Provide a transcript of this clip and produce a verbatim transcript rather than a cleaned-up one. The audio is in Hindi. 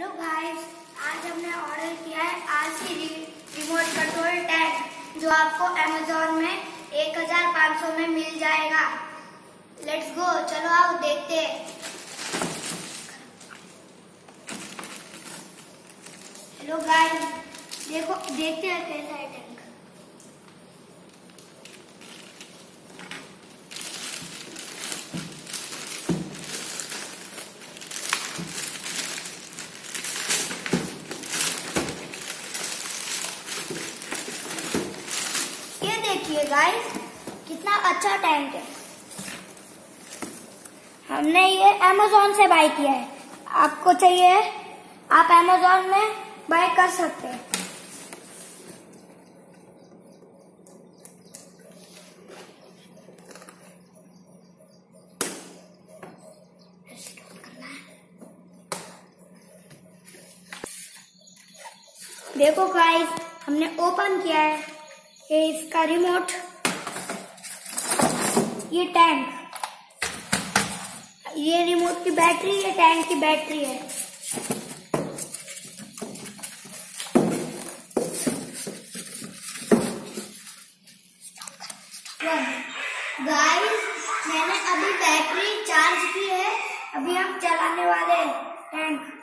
हेलो गाइस, आज हमने ऑर्डर किया है आरसी रिमोट कंट्रोल टैंक जो आपको अमेज़न में एक हजार पाँच सौ में मिल जाएगा। लेट्स गो, चलो आओ देखते हैं। हेलो गाइस, देखो देखते हैं कैसा है टैंक। ये देखिए गाइस, कितना अच्छा टैंक है। हमने ये अमेज़न से बाय किया है। आपको चाहिए आप अमेज़न में बाय कर सकते हैं। देखो गाइस, हमने ओपन किया है। ये इसका रिमोट, ये टैंक, ये रिमोट की बैटरी, ये टैंक की बैटरी है। गाइस, मैंने अभी बैटरी चार्ज की है। अभी हम चलाने वाले हैं टैंक।